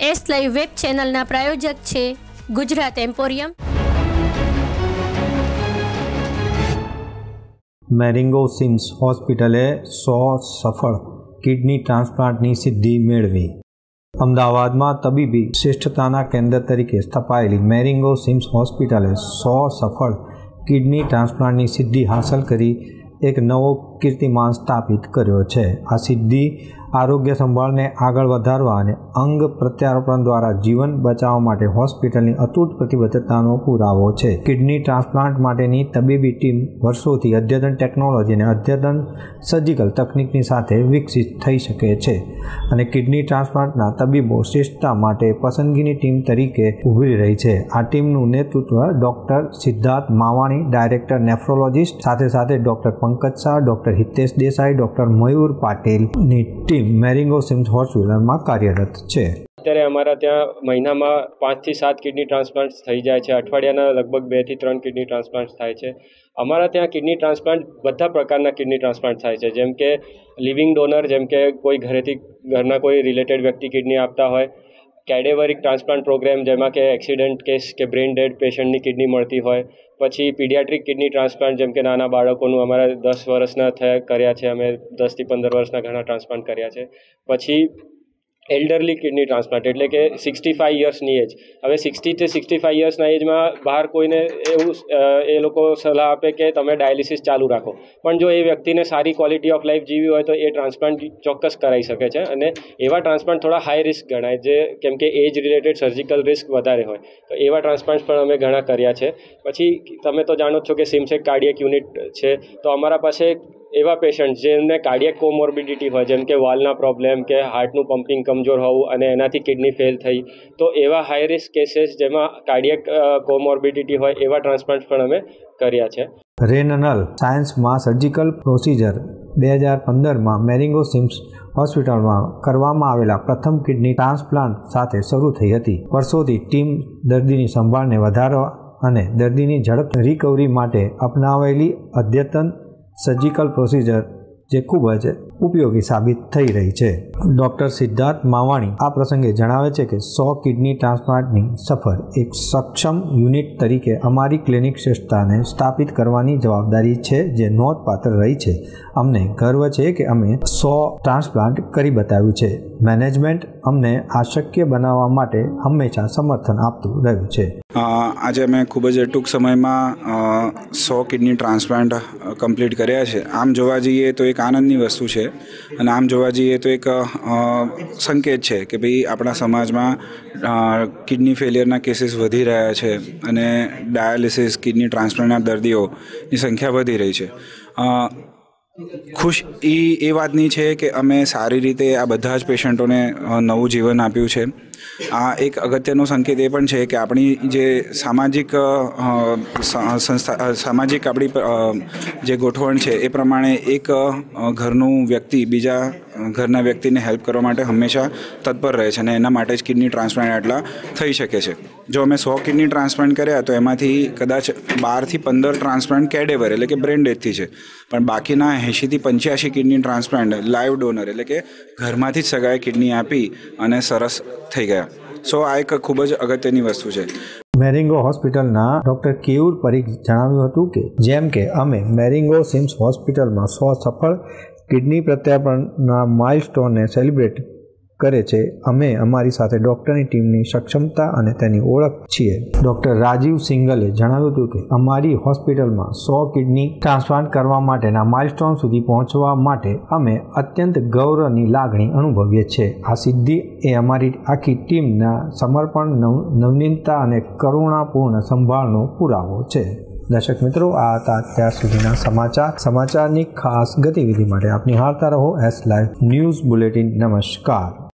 S live web ચેનલના પ્રાયોજક છે Gujarat emporium. મેરિંગો seems હોસ્પિટલે 100 સફળ કિડની ટ્રાન્સપ્લાન્ટની સિદ્ધિ મેળવી। અમદાવાદમાં તબીબી શ્રેષ્ઠતાના કેન્દ્ર તરીકે સ્થપાયેલી મેરિંગો સિમ્સ હોસ્પિટલે 100 સફળ કિડની ટ્રાન્સપ્લાન્ટની સિદ્ધિ હાંસલ કરી એક નવો કીર્તિમાન સ્થાપિત કર્યો છે। આ સિદ્ધિ આરોગ્ય સંભાળને આગળ વધારવા અને અંગ પ્રત્યારોપણ દ્વારા જીવન બચાવવા માટે હોસ્પિટલની અતૂટ પ્રતિબદ્ધતાનો પુરાવો છે। કિડની ટ્રાન્સપ્લાન્ટ માટેની તબીબી ટીમ વર્ષોથી અદ્યતન ટેકનોલોજી અને અદ્યતન સર્જિકલ તકનિકની સાથે વિકસિત થઈ શકે છે અને કિડની ટ્રાન્સપ્લાન્ટના તબીબો શ્રેષ્ઠતા માટે પસંદગીની ટીમ તરીકે ઉભરી રહી છે। આ ટીમનું નેતૃત્વ doctor Siddharth Mavani, director nephrologist, સાથે doctor Pankaj Shah, doctor Hitesh Desai, doctor Mayur પાટીલની ટીમ મેરિંગો સિમ્સ હોસ્પિટલમાં કાર્યરત છે। અત્યારે અમારા ત્યાં મહિનામાં 5 થી 7 કિડની ટ્રાન્સપ્લાન્ટ થઈ જાય છે। અઠવાડિયાના લગભગ 2 થી 3 કિડની ટ્રાન્સપ્લાન્ટ થાય છે। અમારા ત્યાં કિડની ટ્રાન્સપ્લાન્ટ બધા પ્રકારના કિડની ટ્રાન્સપ્લાન્ટ થાય છે, જેમ કે લિવિંગ ડોનર, જેમ કે કોઈ ઘરના કોઈ રિલેટેડ વ્યક્તિ કિડની આપતા હોય, કેડેવરિક ટ્રાન્સપ્લાન્ટ પ્રોગ્રામ જેમાં કે એક્સિડન્ટ કેસ કે બ્રેઇન ડેડ પેશન્ટની કિડની મળતી હોય, પછી પીડિયાટ્રિક કિડની ટ્રાન્સપ્લાન્ટ જેમ કે નાના બાળકોનું અમારા 10 વર્ષના કર્યા છે, અમે 10 થી 15 વર્ષના ઘણા ટ્રાન્સપ્લાન્ટ કર્યા છે। પછી એલ્ડરલી કિડની ટ્રાન્સપ્લાન્ટ એટલે કે 65 યર્સની એજ। હવે 60 થી 65 યર્સના એજમાં બહાર કોઈને એવું એ લોકો સલાહ આપે કે તમે ડાયાલિસિસ ચાલુ રાખો, પણ જો એ વ્યક્તિને સારી ક્વોલિટી ઓફ લાઈફ જીવી હોય તો એ ટ્રાન્સપ્લાન્ટ ચોક્કસ કરાવી શકે છે અને એવા ટ્રાન્સપ્લાન્ટ થોડા હાઈ રિસ્ક ગણાય, જે કેમ કે એજ રિલેટેડ સર્જિકલ રિસ્ક વધારે હોય, તો એવા ટ્રાન્સપ્લાન્ટ પણ અમે ઘણા કર્યા છે। પછી તમે તો જાણો છો કે સિમ્સ એક કાર્ડિયક યુનિટ છે, તો અમારા પાસે એવા પેશન્ટ જેમને કાર્ડિયક કોમોર્બિડિટી હોય, જેમ કે વાલ્વના પ્રોબ્લેમ કે હાર્ટનું પમ્પિંગ કમજોર હોવું અને એનાથી કિડની ફેલ થઈ, તો એવા હાઈ રિસ્ક કેસીસ જેમાં કાર્ડિયક કોમોર્બિડિટી હોય એવા ટ્રાન્સપ્લાન્ટ પણ અમે કર્યા છે। રેનલ સાયન્સમાં સર્જિકલ પ્રોસિજર 2015માં મેરિંગો સિમ્સ હોસ્પિટલમાં કરવામાં આવેલા પ્રથમ કિડની ટ્રાન્સપ્લાન્ટ સાથે શરૂ થઈ હતી। વર્ષોથી ટીમ દર્દીની સંભાળને વધારવા અને દર્દીની ઝડપ રિકવરી માટે અપનાવેલી અદ્યતન સર્જિકલ પ્રોસિજર જે ખૂબ જ ઉપયોગી સાબિત થઈ રહી છે। ડૉક્ટર સિદ્ધાર્થ માવાણી આ પ્રસંગે જણાવે છે કે 100 કિડની ટ્રાન્સપ્લાન્ટની સફળ એક સક્ષમ યુનિટ તરીકે અમારી ક્લિનિક શ્રેષ્ઠતાને સ્થાપિત કરવાની જવાબદારી છે, જે નોંધપાત્ર રહી છે। અમને ગર્વ છે કે અમે 100 ટ્રાન્સપ્લાન્ટ કરી બતાવ્યું છે। મેનેજમેન્ટ અમને આ શક્ય બનાવવા માટે હંમેશા સમર્થન આપતું રહ્યું છે। આજે અમે ખૂબ જ ટૂંક સમયમાં 100 કિડની ટ્રાન્સપ્લાન્ટ કમ્પ્લીટ કર્યા છે। આમ જોવા જઈએ તો એક આનંદની વસ્તુ છે અને આમ જોવા જઈએ તો એક સંકેત છે કે ભાઈ આપણા સમાજમાં કિડની ફેલિયરના કેસીસ વધી રહ્યા છે અને ડાયાલિસિસ કિડની ટ્રાન્સપ્લાન્ટના દર્દીઓની સંખ્યા વધી રહી છે। ખુશ એ વાતની છે કે અમે સારી રીતે આ બધા જ પેશન્ટોને નવું જીવન આપ્યું છે। આ એક અગત્યનો સંકેત એ પણ છે કે આપણી જે સામાજિક સામાજિક આપણી જે ગોઠવણ છે એ પ્રમાણે એક ઘરનું વ્યક્તિ બીજા ઘરના વ્યક્તિને હેલ્પ કરવા માટે હંમેશા તત્પર રહે છે અને એના માટે જ કિડની ટ્રાન્સપ્લાન્ટ આટલા થઈ શકે છે। જો અમે 100 કિડની ટ્રાન્સપ્લાન્ટ કર્યા તો એમાંથી કદાચ 12 થી 15 ટ્રાન્સપ્લાન્ટ કેડેવર એટલે કે બ્રેન ડેથથી છે, પણ બાકીના 80 થી 85 કિડની ટ્રાન્સપ્લાન્ટ લાઈવ ડોનર એટલે કે ઘરમાંથી જ સગાએ કિડની આપી અને સરસ થઈ ગયા। સો આ એક ખૂબ જ અગત્યની વસ્તુ છે। મેરિંગો હોસ્પિટલના ડૉક્ટર કેયુર પરીખ જણાવ્યું હતું કે જેમ કે અમે મેરિંગો સિમ્સ હોસ્પિટલમાં 100 સફળ કિડની પ્રત્યારોપણના માઇલસ્ટોનને સેલિબ્રેટ કરે છે, અમે અમારી સાથે ડૉક્ટરની ટીમની સક્ષમતા અને તેની ઓળખ છીએ। ડૉક્ટર રાજીવ સિંગલે જણાવ્યું હતું કે અમારી હોસ્પિટલમાં 100 કિડની ટ્રાન્સપ્લાન્ટ કરવા માટેના માઇલસ્ટોન સુધી પહોંચવા માટે અમે અત્યંત ગૌરવની લાગણી અનુભવીએ છીએ। આ સિદ્ધિ એ અમારી આખી ટીમના સમર્પણ, નવનીતતા અને કરુણાપૂર્ણ સંભાળનો પુરાવો છે। દર્શક મિત્રો, આ હતા અત્યાર સુધીના સમાચારની ખાસ ગતિવિધિ માટે આપ નિહાળતા રહો એસ લાઈવ ન્યૂઝ બુલેટિન। નમસ્કાર।